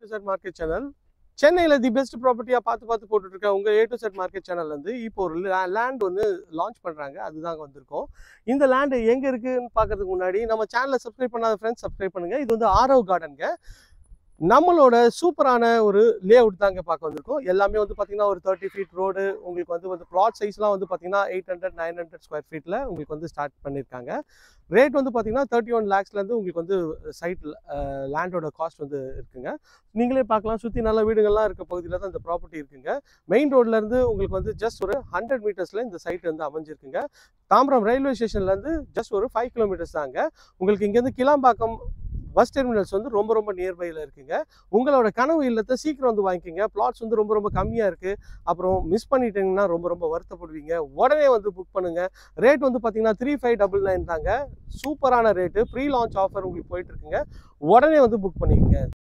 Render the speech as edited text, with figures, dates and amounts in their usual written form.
to Z Market Channel. சென்னையில the best ப்ராப்பர்ட்டியா பார்த்து போட்டுட்டு இருக்க உங்க A to Z Market Channel வந்து இப்போ ஒரு லேண்ட் ஒன்று லான்ச் பண்றாங்க. அதுதாங்க வந்திருக்கோம். இந்த லேண்ட் எங்க இருக்குன்னு பார்க்கறதுக்கு முன்னாடி நம்ம சேனலை சப்ஸ்கிரைப் பண்ணாத ஃப்ரெண்ட்ஸ் சப்ஸ்கிரைப் பண்ணுங்க. இது வந்து ஆரவ் கார்டனுங்க. நம்மளோட சூப்பரான ஒரு லே அவுட் தாங்க பார்க்க வந்திருக்கோம். எல்லாமே வந்து பார்த்தீங்கன்னா ஒரு 30 ஃபீட் ரோடு. உங்களுக்கு வந்து பிளாட் சைஸ்லாம் வந்து பார்த்தீங்கன்னா 800-900 ஸ்கொயர் ஃபீட்டில் உங்களுக்கு வந்து ஸ்டார்ட் பண்ணியிருக்காங்க. ரேட் வந்து பார்த்தீங்கன்னா 31 lakhsலேருந்து உங்களுக்கு வந்து சைட் லேண்டோட காஸ்ட் வந்து இருக்குங்க. நீங்களே பார்க்கலாம், சுற்றி நல்ல வீடுகள்லாம் இருக்க பகுதியில் தான் இந்த ப்ராப்பர்ட்டி இருக்குங்க. மெயின் ரோட்லேருந்து உங்களுக்கு வந்து ஜஸ்ட் ஒரு 100 மீட்டர்ஸில் இந்த சைட் வந்து அமைஞ்சிருக்குங்க. தாம்பரம் ரயில்வே ஸ்டேஷன்லேருந்து ஜஸ்ட் ஒரு 5 கிலோமீட்டர்ஸ் தாங்க. உங்களுக்கு இங்கேருந்து கிளாம்பாக்கம் பஸ் டெர்மினல்ஸ் வந்து ரொம்ப நியர்பையில் இருக்குங்க. உங்களோட கனவு இல்லத்தை சீக்கிரம் வந்து வாங்கிக்கோங்க. பிளாட்ஸ் வந்து ரொம்ப கம்மியாக இருக்குது. அப்புறம் மிஸ் பண்ணிட்டீங்கன்னா ரொம்ப வருத்தப்படுவீங்க. உடனே வந்து புக் பண்ணுங்க. ரேட் வந்து பார்த்தீங்கன்னா 3599 தாங்க. சூப்பரான ரேட்டு. ப்ரீ லான்ச் ஆஃபர் உங்களுக்கு போயிட்டு இருக்குங்க. உடனே வந்து புக் பண்ணிக்கங்க.